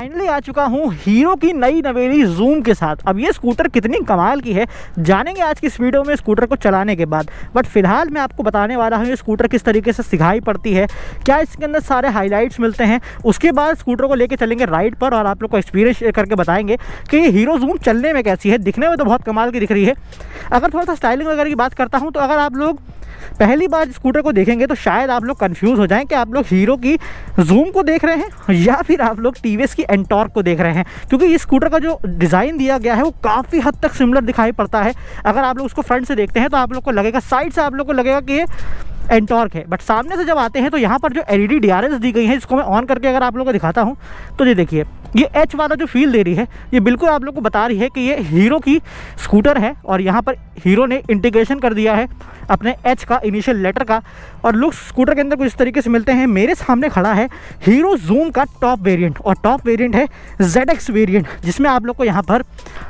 Finally आ चुका हूँ hero की नई नवेली जूम के साथ। अब ये स्कूटर कितनी कमाल की है जानेंगे आज की इस वीडियो में स्कूटर को चलाने के बाद। बट फिलहाल मैं आपको बताने वाला हूँ ये स्कूटर किस तरीके से सिखाई पड़ती है, क्या इसके अंदर सारे हाइलाइट्स मिलते हैं। उसके बाद स्कूटर को लेके चलेंगे राइड पर और आप लोग को एक्सपीरियंस शेयर करके बताएंगे कि ये हीरो जूम चलने में कैसी है। दिखने में तो बहुत कमाल की दिख रही है। अगर थोड़ा सा स्टाइलिंग वगैरह की बात करता हूँ तो अगर आप लोग पहली बार स्कूटर को देखेंगे तो शायद आप लोग कंफ्यूज हो जाएं कि आप लोग हीरो की जूम को देख रहे हैं या फिर आप लोग टीवीएस की एंटॉर्क को देख रहे हैं, क्योंकि इस स्कूटर का जो डिज़ाइन दिया गया है वो काफ़ी हद तक सिमिलर दिखाई पड़ता है। अगर आप लोग उसको फ्रंट से देखते हैं तो आप लोग को लगेगा, साइड से आप लोग को लगेगा कि ये एंटॉर्क है, बट सामने से जब आते हैं तो यहाँ पर जो एलईडी DRLs दी गई है, इसको मैं ऑन करके अगर आप लोगों को दिखाता हूँ तो ये देखिए, ये एच वाला जो फील दे रही है ये बिल्कुल आप लोग को बता रही है कि ये हीरो की स्कूटर है। और यहाँ पर हीरो ने इंटीग्रेशन कर दिया है अपने एच का, इनिशियल लेटर का। और लुक्स स्कूटर के अंदर कुछ इस तरीके से मिलते हैं। मेरे सामने खड़ा है हीरो जूम का टॉप वेरिएंट, और टॉप वेरिएंट है ZX वेरिएंट, जिसमें आप लोग को यहाँ पर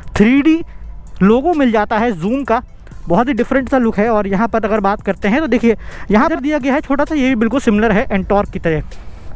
3D लोगो मिल जाता है जूम का। बहुत ही डिफरेंट सा लुक है। और यहाँ पर अगर बात करते हैं तो देखिए यहाँ पर दिया गया है छोटा सा, ये भी बिल्कुल सिमिलर है एंटॉर्क की तरह।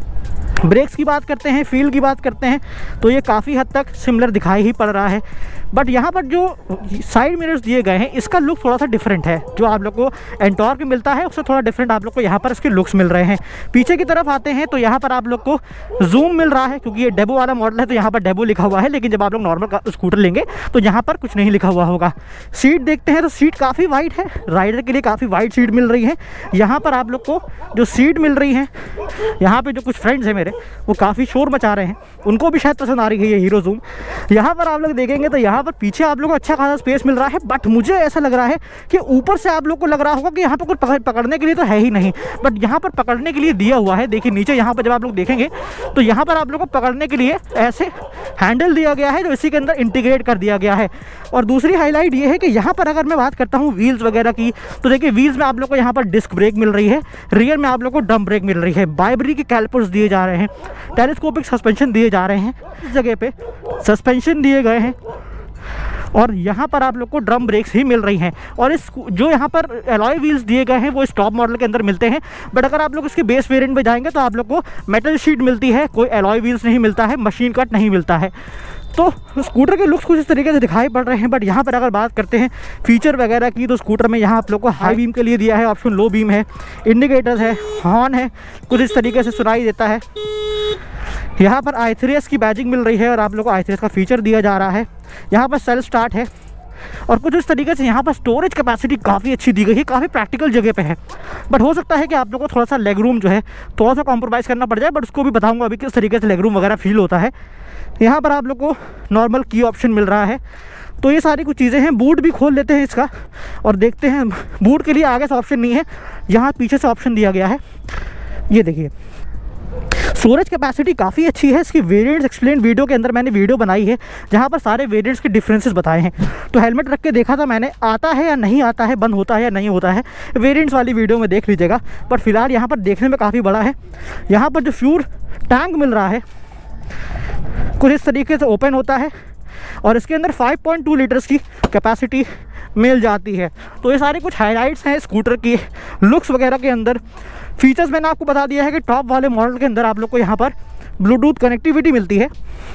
ब्रेक्स की बात करते हैं, फील की बात करते हैं तो ये काफ़ी हद तक सिमिलर दिखाई ही पड़ रहा है। बट यहाँ पर जो साइड मिरर्स दिए गए हैं इसका लुक थोड़ा सा डिफरेंट है। जो आप लोग को एंटॉर्क में मिलता है उससे थोड़ा डिफरेंट आप लोग को यहाँ पर इसके लुक्स मिल रहे हैं। पीछे की तरफ आते हैं तो यहाँ पर आप लोग को जूम मिल रहा है, क्योंकि ये डेबो वाला मॉडल है तो यहाँ पर डेबो लिखा हुआ है। लेकिन जब आप लोग नॉर्मल स्कूटर लेंगे तो यहाँ पर कुछ नहीं लिखा हुआ होगा। सीट देखते हैं तो सीट काफ़ी वाइड है, राइडर के लिए काफ़ी वाइड सीट मिल रही है। यहाँ पर आप लोग को जो सीट मिल रही है, यहाँ पर जो कुछ फ्रेंड्स हैं मेरे वो काफ़ी शोर मचा रहे हैं, उनको भी शायद पसंद आ रही है ये हीरो जूम। यहाँ पर आप लोग देखेंगे तो यहाँ पर पीछे आप लोग को अच्छा खासा स्पेस मिल रहा है। बट मुझे ऐसा लग रहा है कि ऊपर से आप लोग को लग रहा होगा कि यहाँ पर कुछ पकड़ने के लिए तो है ही नहीं, बट यहाँ पर पकड़ने के लिए दिया हुआ है। देखिए नीचे यहाँ पर जब आप लोग देखेंगे तो यहाँ पर आप लोग को पकड़ने के लिए ऐसे हैंडल दिया गया है जो इसी के अंदर इंटीग्रेट कर दिया गया है। और दूसरी हाईलाइट ये है कि यहाँ पर अगर मैं बात करता हूँ व्हील्स वगैरह की तो देखिए व्हील्स में आप लोग को यहाँ पर डिस्क ब्रेक मिल रही है, रियर में आप लोग को डम ब्रेक मिल रही है, बाइबरी के कैलिपर्स दिए जा रहे हैं, टेलीस्कोपिक सस्पेंशन दिए जा रहे हैं, इस जगह पे सस्पेंशन दिए गए हैं। और यहाँ पर आप लोग को ड्रम ब्रेक्स ही मिल रही हैं। और इस जो यहाँ पर एलॉय व्हील्स दिए गए हैं वो इस टॉप मॉडल के अंदर मिलते हैं। बट अगर आप लोग इसके बेस वेरिएंट में जाएंगे तो आप लोग को मेटल शीट मिलती है, कोई एलॉय व्हील्स नहीं मिलता है, मशीन कट नहीं मिलता है। तो स्कूटर के लुक्स कुछ इस तरीके से दिखाई पड़ रहे हैं। बट यहाँ पर अगर बात करते हैं फीचर वगैरह की तो स्कूटर में यहाँ आप लोग को हाई बीम के लिए दिया है ऑप्शन, लो बीम है, इंडिकेटर्स है, हॉर्न है, कुछ इस तरीके से सुनाई देता है। यहाँ पर i3s की बैजिंग मिल रही है और आप लोग को i3s का फीचर दिया जा रहा है। यहाँ पर सेल्फ स्टार्ट है और कुछ इस तरीके से यहाँ पर स्टोरेज कैपेसिटी काफ़ी अच्छी दी गई है, काफ़ी प्रैक्टिकल जगह पे है। बट हो सकता है कि आप लोग को थोड़ा सा लेग रूम जो है थोड़ा सा कॉम्प्रोमाइज़ करना पड़ जाए, बट उसको भी बताऊँगा अभी किस तरीके से लेग रूम वगैरह फील होता है। यहाँ पर आप लोग को नॉर्मल की ऑप्शन मिल रहा है। तो ये सारी कुछ चीज़ें हैं। बूट भी खोल लेते हैं इसका और देखते हैं। बूट के लिए आगे से ऑप्शन नहीं है, यहाँ पीछे से ऑप्शन दिया गया है। ये देखिए स्टोरेज कैपेसिटी काफ़ी अच्छी है। इसकी वेरिएंट्स एक्सप्लेन वीडियो के अंदर मैंने वीडियो बनाई है जहाँ पर सारे वेरिएंट्स के डिफरेंसेस बताए हैं। तो हेलमेट रख के देखा था मैंने, आता है या नहीं आता है, बंद होता है या नहीं होता है, वेरिएंट्स वाली वीडियो में देख लीजिएगा। बट फिलहाल यहाँ पर देखने में काफ़ी बड़ा है। यहाँ पर जो फ्यूल टैंक मिल रहा है कुछ इस तरीके से ओपन होता है और इसके अंदर 5.2 लीटर्स की कैपेसिटी मिल जाती है। तो ये सारे कुछ हाइलाइट्स हैं स्कूटर की लुक्स वगैरह के अंदर। फीचर्स मैंने आपको बता दिया है कि टॉप वाले मॉडल के अंदर आप लोग को यहाँ पर ब्लूटूथ कनेक्टिविटी मिलती है।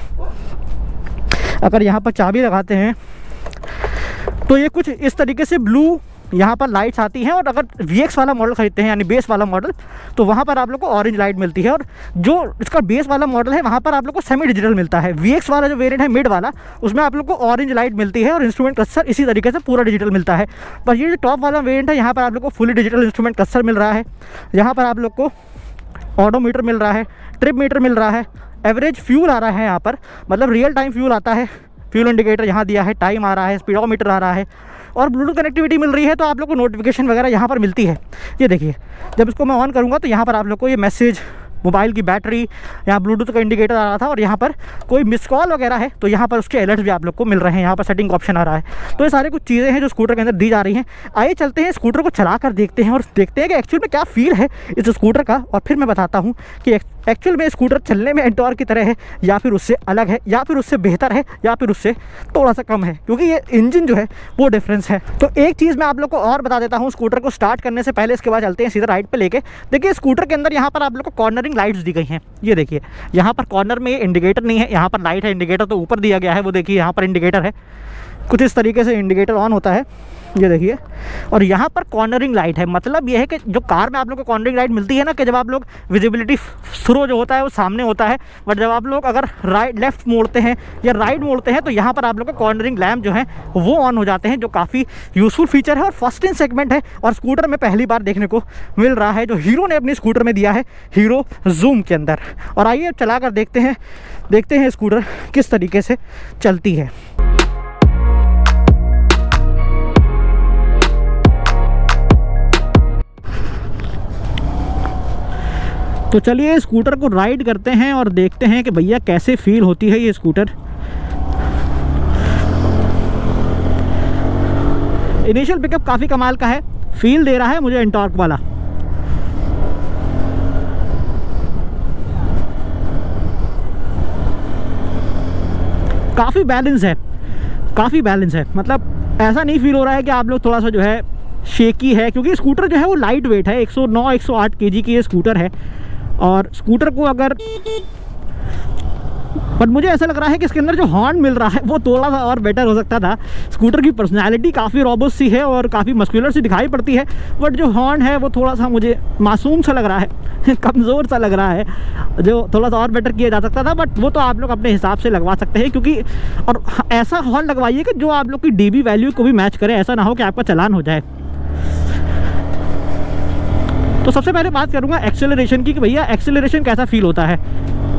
अगर यहाँ पर चाबी लगाते हैं तो ये कुछ इस तरीके से ब्लू यहाँ पर लाइट्स आती हैं। और अगर VX वाला मॉडल खरीदते हैं यानी बेस वाला मॉडल तो वहाँ पर आप लोग को ऑरेंज लाइट मिलती है। और जो इसका बेस वाला मॉडल है वहाँ पर आप लोग को सेमी डिजिटल मिलता है। VX वाला जो वेरिएंट है मिड वाला उसमें आप लोग को ऑरेंज लाइट मिलती है और इंस्ट्रूमेंट क्लस्टर इसी तरीके से पूरा डिजिटल मिलता है। पर ये जो टॉप वाला वेरिएंट है यहाँ पर आप लोग को फुली डिजिटल इंस्ट्रूमेंट क्लस्टर मिल रहा है। यहाँ पर आप लोग को ऑडोमीटर मिल रहा है, ट्रिप मीटर मिल रहा है, एवरेज फ्यूल आ रहा है यहाँ पर, मतलब रियल टाइम फ्यूल आता है, फ्यूल इंडिकेटर यहाँ दिया है, टाइम आ रहा है, स्पीडोमीटर आ रहा है और ब्लूटूथ कनेक्टिविटी मिल रही है। तो आप लोग को नोटिफिकेशन वगैरह यहाँ पर मिलती है। ये देखिए जब इसको मैं ऑन करूँगा तो यहाँ पर आप लोग को ये मैसेज, मोबाइल की बैटरी, यहाँ ब्लूटूथ का इंडिकेटर आ रहा था और यहाँ पर कोई मिस कॉल वगैरह है तो यहाँ पर उसके अलर्ट्स भी आप लोग को मिल रहे हैं। यहाँ पर सेटिंग ऑप्शन आ रहा है। तो ये सारी कुछ चीज़ें हैं जो स्कूटर के अंदर दी जा रही हैं। आइए चलते हैं स्कूटर को चला कर देखते हैं और देखते हैं कि एक्चुअल में क्या फील है इस स्कूटर का। और फिर मैं बताता हूँ कि एक्चुअल में स्कूटर चलने में एंटॉर्क की तरह है या फिर उससे अलग है या फिर उससे बेहतर है या फिर उससे थोड़ा सा कम है, क्योंकि ये इंजन जो है वो डिफरेंस है। तो एक चीज़ मैं आप लोग को और बता देता हूँ स्कूटर को स्टार्ट करने से पहले, इसके बाद चलते हैं सीधा राइट पे लेके। देखिए स्कूटर के अंदर यहाँ पर आप लोग को कॉर्नरिंग लाइट्स दी गई हैं। ये देखिए यहाँ पर कॉर्नर में ये इंडिकेटर नहीं है, यहाँ पर लाइट है, इंडिकेटर तो ऊपर दिया गया है। वो देखिए यहाँ पर इंडिकेटर है, कुछ इस तरीके से इंडिकेटर ऑन होता है, ये देखिए। और यहाँ पर कॉर्नरिंग लाइट है, मतलब ये है कि जो कार में आप लोग को कॉर्नरिंग लाइट मिलती है ना, कि जब आप लोग विजिबिलिटी थ्रो जो होता है वो सामने होता है, बट जब आप लोग अगर राइट लेफ्ट मोड़ते हैं या राइट मोड़ते हैं तो यहाँ पर आप लोग को कॉर्नरिंग लैम्प जो है वो ऑन हो जाते हैं, जो काफ़ी यूज़फुल फीचर है और फर्स्ट इन सेगमेंट है और स्कूटर में पहली बार देखने को मिल रहा है, जो हीरो ने अपनी स्कूटर में दिया है, हीरो ज़ूम के अंदर। और आइए चला कर देखते हैं स्कूटर किस तरीके से चलती है। तो चलिए स्कूटर को राइड करते हैं और देखते हैं कि भैया कैसे फील होती है ये स्कूटर। इनिशियल पिकअप काफ़ी कमाल का है, फील दे रहा है मुझे एंटॉर्क वाला। काफ़ी बैलेंस है, मतलब ऐसा नहीं फील हो रहा है कि आप लोग थोड़ा सा जो है शेकी है, क्योंकि स्कूटर जो है वो लाइट वेट है। 109-108 kg की ये स्कूटर है। और स्कूटर को अगर, बट मुझे ऐसा लग रहा है कि इसके अंदर जो हॉर्न मिल रहा है वो थोड़ा सा और बेटर हो सकता था। स्कूटर की पर्सनैलिटी काफ़ी रॉबस्ट सी है और काफ़ी मस्कुलर सी दिखाई पड़ती है, बट जो हॉर्न है वो थोड़ा सा मुझे मासूम सा लग रहा है कमज़ोर सा लग रहा है, जो थोड़ा सा और बेटर किया जा सकता था। बट वो तो आप लोग अपने हिसाब से लगवा सकते हैं, क्योंकि और ऐसा हॉर्न लगवाइए कि जो आप लोग की डीबी वैल्यू को भी मैच करे, ऐसा ना हो कि आपका चालान हो जाए। तो सबसे पहले बात करूंगा एक्सेलरेशन की, कि भैया एक्सेलरेशन कैसा फील होता है।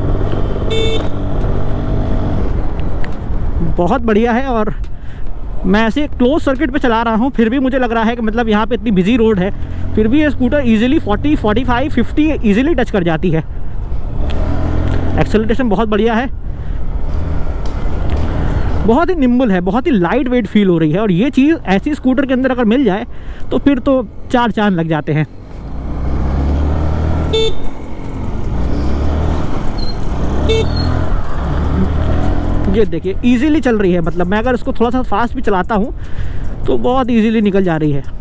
बहुत बढ़िया है, और मैं ऐसे क्लोज सर्किट पे चला रहा हूँ फिर भी मुझे लग रहा है कि मतलब यहाँ पे इतनी बिजी रोड है फिर भी ये स्कूटर इजीली 40, 45, 50 इजीली टच कर जाती है। एक्सेलरेशन बहुत बढ़िया है, बहुत ही निम्बल है, बहुत ही लाइट वेट फील हो रही है। और ये चीज़ ऐसी स्कूटर के अंदर अगर मिल जाए तो फिर तो 4 चांद लग जाते हैं। ये देखिए इजीली चल रही है, मतलब मैं अगर इसको थोड़ा सा फास्ट भी चलाता हूँ तो बहुत इजीली निकल जा रही है।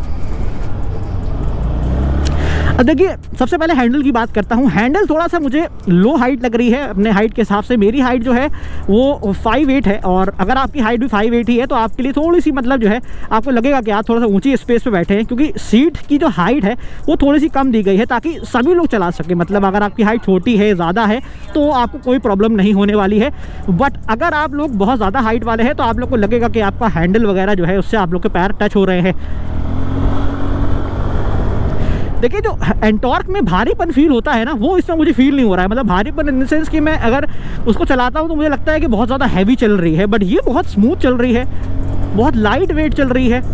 अब देखिए सबसे पहले हैंडल की बात करता हूँ। हैंडल थोड़ा सा मुझे लो हाइट लग रही है अपने हाइट के हिसाब से। मेरी हाइट जो है वो 5'8" है, और अगर आपकी हाइट भी 5'8" ही है तो आपके लिए थोड़ी सी मतलब जो है आपको लगेगा कि आप थोड़ा सा ऊंची स्पेस पे बैठे हैं, क्योंकि सीट की जो हाइट है वो थोड़ी सी कम दी गई है ताकि सभी लोग चला सकें। मतलब अगर आपकी हाइट छोटी है, ज़्यादा है, तो आपको कोई प्रॉब्लम नहीं होने वाली है। बट अगर आप लोग बहुत ज़्यादा हाइट वाले हैं तो आप लोग को लगेगा कि आपका हैंडल वगैरह जो है उससे आप लोग के पैर टच हो रहे हैं। देखिए जो एंटॉर्क में भारीपन फील होता है ना, वो इसमें मुझे फील नहीं हो रहा है। मतलब भारीपन इन द सेंस कि मैं अगर उसको चलाता हूँ तो मुझे लगता है कि बहुत ज़्यादा हैवी चल रही है, बट ये बहुत स्मूथ चल रही है, बहुत लाइट वेट चल रही है।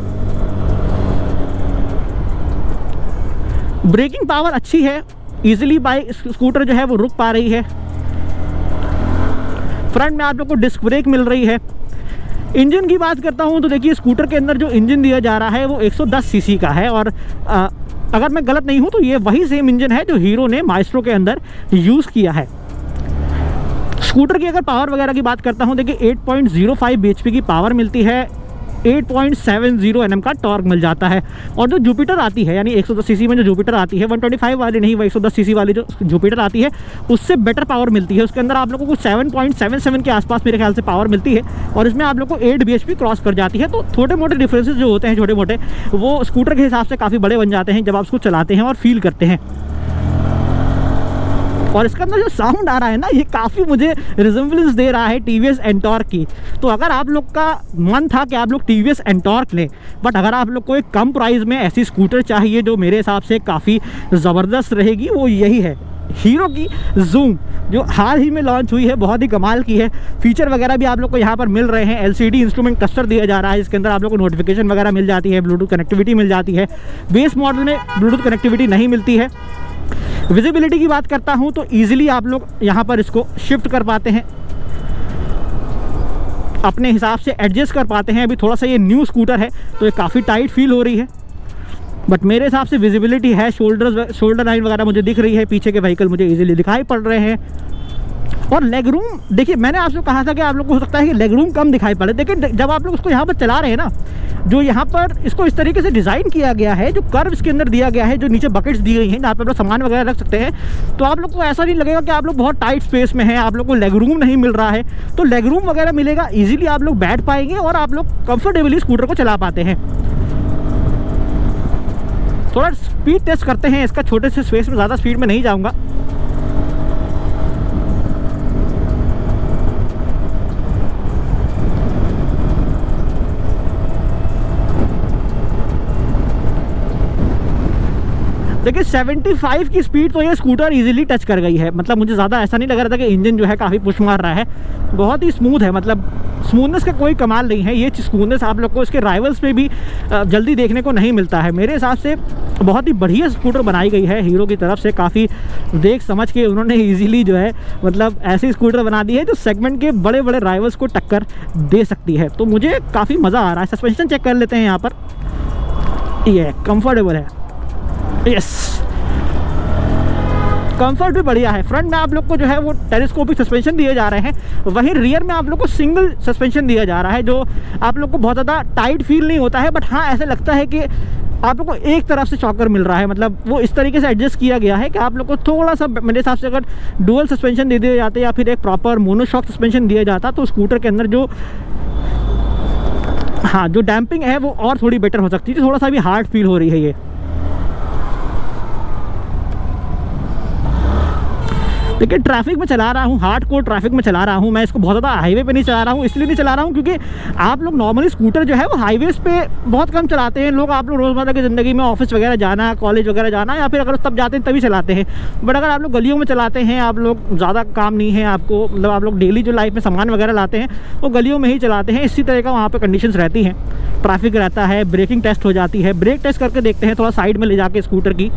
ब्रेकिंग पावर अच्छी है, इजीली बाइक स्कूटर जो है वो रुक पा रही है। फ्रंट में आप लोग को डिस्क ब्रेक मिल रही है। इंजन की बात करता हूँ तो देखिए स्कूटर के अंदर जो इंजन दिया जा रहा है वो 110 सीसी का है, और अगर मैं गलत नहीं हूँ तो ये वही सेम इंजन है जो हीरो ने माइस्ट्रो के अंदर यूज़ किया है। स्कूटर की अगर पावर वगैरह की बात करता हूँ, देखिए 8.05 bhp की पावर मिलती है, 8.70 Nm का टॉर्क मिल जाता है। और जो जुपिटर आती है, यानी 110 सीसी में जो जुपिटर आती है, 125 वाली नहीं, वो 110 सीसी वाली जो जुपिटर आती है उससे बेटर पावर मिलती है। उसके अंदर आप लोगों को 7.77 के आसपास मेरे ख्याल से पावर मिलती है, और इसमें आप लोग को 8 bhp क्रॉस कर जाती है। तो छोटे मोटे डिफरेंसेस जो होते हैं, छोटे मोटे, वो स्कूटर के हिसाब से काफ़ी बड़े बन जाते हैं जब आप उसको चलाते हैं और फील करते हैं। और इसके अंदर जो साउंड आ रहा है ना, ये काफ़ी मुझे रिजेम्बलेंस दे रहा है TVS एंटॉर्क की। तो अगर आप लोग का मन था कि आप लोग TVS एंटॉर्क लें, बट अगर आप लोग को एक कम प्राइस में ऐसी स्कूटर चाहिए जो मेरे हिसाब से काफ़ी ज़बरदस्त रहेगी, वो यही है, हीरो की ज़ूम, जो हाल ही में लॉन्च हुई है, बहुत ही कमाल की है। फीचर वगैरह भी आप लोग को यहाँ पर मिल रहे हैं। LCD इंस्ट्रूमेंट क्लस्टर दिया जा रहा है, इसके अंदर आप लोग को नोटिफिकेशन वगैरह मिल जाती है, ब्लूटूथ कनेक्टिविटी मिल जाती है। बेस मॉडल में ब्लूटूथ कनेक्टिविटी नहीं मिलती है। विजिबिलिटी की बात करता हूं तो इजीली आप लोग यहां पर इसको शिफ्ट कर पाते हैं, अपने हिसाब से एडजस्ट कर पाते हैं। अभी थोड़ा सा ये न्यू स्कूटर है तो ये काफ़ी टाइट फील हो रही है। बट मेरे हिसाब से विजिबिलिटी है, शोल्डर लाइन वगैरह मुझे दिख रही है, पीछे के व्हीकल मुझे इजीली दिखाई पड़ रहे हैं। और लेग रूम देखिए, मैंने आपसे कहा था कि आप लोग को हो सकता है कि लेग रूम कम दिखाई पड़े, लेकिन जब आप लोग उसको यहाँ पर चला रहे हैं ना, जो यहाँ पर इसको इस तरीके से डिज़ाइन किया गया है, जो कर्व इसके अंदर दिया गया है, जो नीचे बकेट्स दी गई हैं जहाँ पे आप लोग सामान वगैरह रख सकते हैं, तो आप लोग को ऐसा नहीं लगेगा कि आप लोग बहुत टाइट स्पेस में हैं, आप लोग को लेग रूम नहीं मिल रहा है। तो लेग रूम वगैरह मिलेगा, ईजिली आप लोग बैठ पाएंगे और आप लोग कंफर्टेबली स्कूटर को चला पाते हैं। थोड़ा स्पीड टेस्ट करते हैं इसका, छोटे से स्पेस में, ज़्यादा स्पीड में नहीं जाऊँगा। देखिए 75 की स्पीड तो ये स्कूटर इजीली टच कर गई है। मतलब मुझे ज़्यादा ऐसा नहीं लग रहा था कि इंजन जो है काफ़ी पुश मार रहा है, बहुत ही स्मूथ है। मतलब स्मूथनेस का कोई कमाल नहीं है। ये स्मूथनेस आप लोग को इसके राइवल्स पे भी जल्दी देखने को नहीं मिलता है। मेरे हिसाब से बहुत ही बढ़िया स्कूटर बनाई गई है हीरो की तरफ से। काफ़ी देख समझ के उन्होंने ईजिली जो है मतलब ऐसी स्कूटर बना दी है जो सेगमेंट के बड़े बड़े राइवल्स को टक्कर दे सकती है। तो मुझे काफ़ी मज़ा आ रहा है। सस्पेंशन चेक कर लेते हैं यहाँ पर। ये कंफर्टेबल है, यस, कंफर्ट भी बढ़िया है। फ्रंट में आप लोग को जो है वो टेलीस्कोपिक सस्पेंशन दिए जा रहे हैं, वहीं रियर में आप लोग को सिंगल सस्पेंशन दिया जा रहा है, जो आप लोग को बहुत ज़्यादा टाइट फील नहीं होता है। बट हाँ, ऐसे लगता है कि आप लोग को एक तरफ से शॉकर मिल रहा है। मतलब वो इस तरीके से एडजस्ट किया गया है कि आप लोग को थोड़ा सा, मेरे हिसाब से अगर डुअल सस्पेंशन दे दिए जाते या फिर एक प्रॉपर मोनोशॉक सस्पेंशन दिया जाता तो स्कूटर के अंदर जो जो डैम्पिंग है वो और थोड़ी बेटर हो सकती थी। थोड़ा सा भी हार्ड फील हो रही है ये। देखिए ट्रैफिक में चला रहा हूँ, हार्ड कोर ट्रैफिक में चला रहा हूँ मैं। इसको बहुत ज़्यादा हाईवे पे नहीं चला रहा हूँ। इसलिए नहीं चला रहा हूँ क्योंकि आप लोग नॉर्मली स्कूटर जो है वो हाईवेज़ पे बहुत कम चलाते हैं लोग। आप लोग रोज़मर्रा की ज़िंदगी में ऑफिस वगैरह जाना, कॉलेज वगैरह जाना, या फिर अगर तब जाते हैं तभी चलाते हैं। बट अगर आप लोग गलियों में चलाते हैं, आप लोग ज़्यादा काम नहीं है आपको, मतलब आप लोग डेली जो लाइफ में सामान वगैरह लाते हैं वो गलियों में ही चलाते हैं। इसी तरह का वहाँ पर कंडीशंस रहती हैं, ट्रैफिक रहता है, ब्रेकिंग टेस्ट हो जाती है। ब्रेक टेस्ट करके देखते हैं थोड़ा साइड में ले जाके स्कूटर की।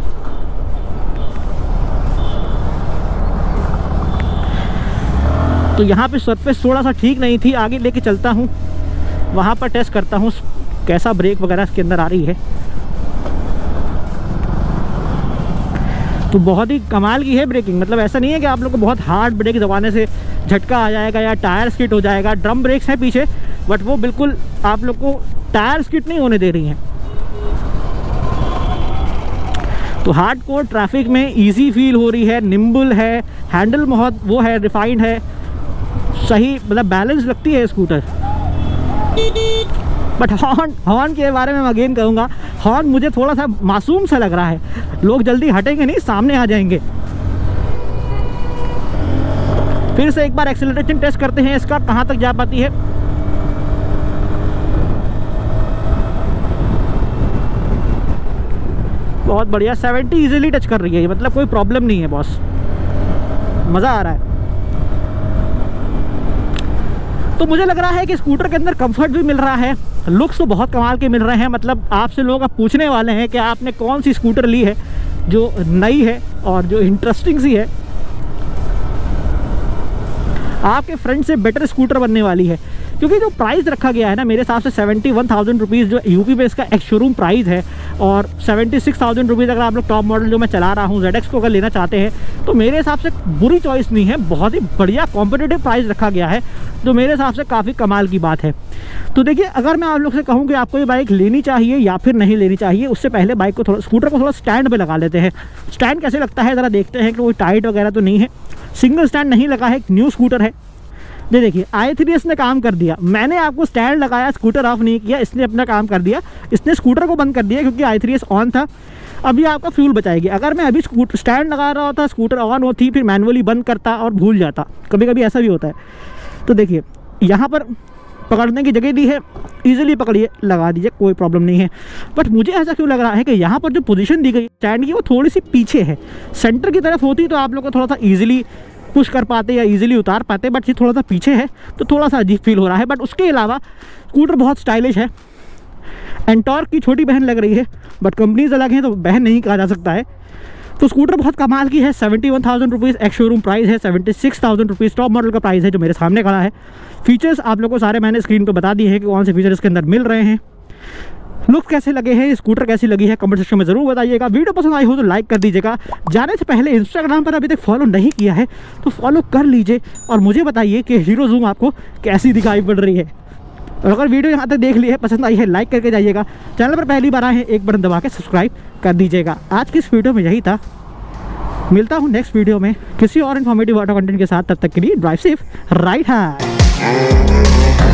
तो यहाँ पे सरफेस थोड़ा सा ठीक नहीं थी, आगे लेके चलता हूँ, वहाँ पर टेस्ट करता हूँ कैसा ब्रेक वगैरह इसके अंदर आ रही है। तो बहुत ही कमाल की है ब्रेकिंग। मतलब ऐसा नहीं है कि आप लोग को बहुत हार्ड ब्रेक दबाने से झटका आ जाएगा या टायर स्किड हो जाएगा। ड्रम ब्रेक्स हैं पीछे, बट वो बिल्कुल आप लोग को टायर स्किड नहीं होने दे रही हैं। तो हार्ड कोर ट्रैफिक में इजी फील हो रही है, निम्बल है, हैंडल बहुत वो है, रिफाइंड है, सही मतलब बैलेंस लगती है स्कूटर। बट हॉर्न के बारे में मैं अगेन कहूँगा, हॉर्न मुझे थोड़ा सा मासूम सा लग रहा है। लोग जल्दी हटेंगे नहीं, सामने आ जाएंगे। फिर से एक बार एक्सेलरेशन टेस्ट करते हैं इसका कहाँ तक जा पाती है। बहुत बढ़िया, 70 इजीली टच कर रही है, मतलब कोई प्रॉब्लम नहीं है बॉस, मज़ा आ रहा है। तो मुझे लग रहा है कि स्कूटर के अंदर कंफर्ट भी मिल रहा है, लुक्स तो बहुत कमाल के मिल रहे हैं। मतलब आपसे लोग अब पूछने वाले हैं कि आपने कौन सी स्कूटर ली है जो नई है और जो इंटरेस्टिंग सी है, आपके फ्रेंड से बेटर स्कूटर बनने वाली है। क्योंकि जो प्राइस रखा गया है ना, मेरे हिसाब से 71,000 रुपीज़ जो यूपी पे इसका एक शोरूम प्राइस है, और 76,000 रुपीज़ अगर आप लोग टॉप मॉडल जो मैं चला रहा हूँ ZX को अगर लेना चाहते हैं, तो मेरे हिसाब से बुरी चॉइस नहीं है। बहुत ही बढ़िया कॉम्पिटिटिव प्राइस रखा गया है, जो मेरे हिसाब से काफ़ी कमाल की बात है। तो देखिए, अगर मैं आप लोग से कहूँ कि आपको ये बाइक लेनी चाहिए या फिर नहीं लेनी चाहिए, उससे पहले बाइक को थोड़ा, स्कूटर को थोड़ा स्टैंड पे लगा लेते हैं। स्टैंड कैसे लगता है ज़रा देखते हैं कि कोई टाइट वगैरह तो नहीं है। सिंगल स्टैंड नहीं लगा है, एक न्यू स्कूटर है। ये देखिए i3s ने काम कर दिया। मैंने आपको स्टैंड लगाया, स्कूटर ऑफ नहीं किया, इसने अपना काम कर दिया। इसने स्कूटर को बंद कर दिया क्योंकि i3s ऑन था। अभी आपका फ्यूल बचाएगी। अगर मैं अभी स्टैंड लगा रहा होता, स्कूटर ऑन होती, फिर मैनुअली बंद करता और भूल जाता। कभी कभी ऐसा भी होता है। तो देखिए यहाँ पर पकड़ने की जगह दी है, ईजिली पकड़िए, लगा दीजिए, कोई प्रॉब्लम नहीं है। बट मुझे ऐसा क्यों लग रहा है कि यहाँ पर जो पोजीशन दी गई स्टैंड की वो थोड़ी सी पीछे है। सेंटर की तरफ होती तो आप लोग को थोड़ा सा ईजिली पुश कर पाते या इजीली उतार पाते, बट ये थोड़ा सा पीछे है तो थोड़ा सा अजीब फील हो रहा है। बट उसके अलावा स्कूटर बहुत स्टाइलिश है। एंटॉर्क की छोटी बहन लग रही है, बट कंपनीज अलग हैं तो बहन नहीं कहा जा सकता है। तो स्कूटर बहुत कमाल की है। 71,000 रुपीज़ एक शोरूम प्राइस है, 76,000 रुपीज़ टॉप मॉडल का प्राइस है जो मेरे सामने खड़ा है। फीचर्स आप लोग को सारे मैंने स्क्रीन पर बता दिए हैं कि कौन से फीचर इसके अंदर मिल रहे हैं। लुक कैसे लगे हैं, स्कूटर कैसी लगी है कमेंट सेक्शन में जरूर बताइएगा। वीडियो पसंद आई हो तो लाइक कर दीजिएगा। जाने से पहले इंस्टाग्राम पर अभी तक फॉलो नहीं किया है तो फॉलो कर लीजिए और मुझे बताइए कि हीरो ज़ूम आपको कैसी दिखाई पड़ रही है। और अगर वीडियो यहाँ तक देख ली है, पसंद आई है, लाइक करके जाइएगा। चैनल पर पहली बार आए हैं, एक बटन दबा के सब्सक्राइब कर दीजिएगा। आज की इस वीडियो में यही था, मिलता हूँ नेक्स्ट वीडियो में किसी और इन्फॉर्मेटिव ऑटो कंटेंट के साथ। तब तक के लिए ड्राइव सेफ, राइट हैंड।